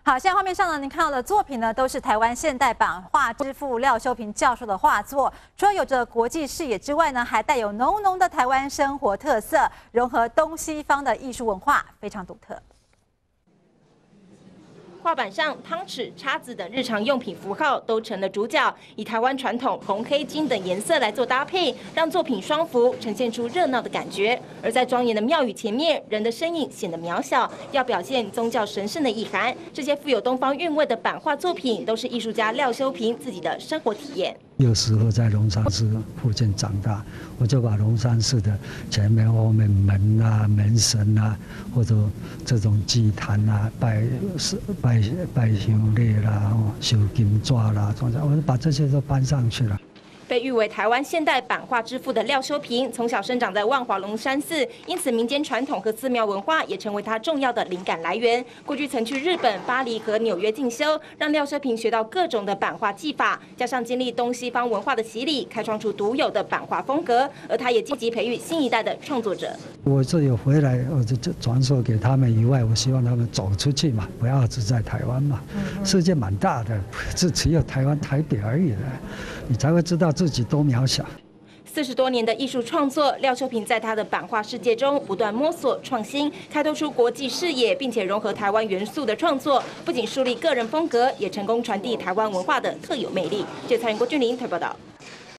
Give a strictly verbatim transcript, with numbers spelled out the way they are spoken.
好，现在画面上呢，您看到的作品呢，都是台湾现代版画之父廖修平教授的画作。除了有着国际视野之外呢，还带有浓浓的台湾生活特色，融合东西方的艺术文化，非常独特。 画板上，汤匙、叉子等日常用品符号都成了主角，以台湾传统红、黑、金等颜色来做搭配，让作品双幅呈现出热闹的感觉。而在庄严的庙宇前面，人的身影显得渺小，要表现宗教神圣的意涵。这些富有东方韵味的版画作品，都是艺术家廖修平自己的生活体验。 有时候在龙山寺附近长大，我就把龙山寺的前面、后面门啊、门神啊，或者这种祭坛啊、拜拜拜香礼啦、收金纸啦，总之我就把这些都搬上去了。 被誉为台湾现代版画之父的廖修平，从小生长在万华龙山寺，因此民间传统和寺庙文化也成为他重要的灵感来源。过去曾去日本、巴黎和纽约进修，让廖修平学到各种的版画技法，加上经历东西方文化的洗礼，开创出独有的版画风格。而他也积极培育新一代的创作者。 我这有回来，我就传授给他们以外，我希望他们走出去嘛，不要只在台湾嘛，世界蛮大的，不是只有台湾台北而已的，你才会知道。 自己多渺小。 四十多年的艺术创作，廖修平在他的版画世界中不断摸索创新，开拓出国际视野，并且融合台湾元素的创作，不仅树立个人风格，也成功传递台湾文化的特有魅力。记者蔡云郭俊霖台报道。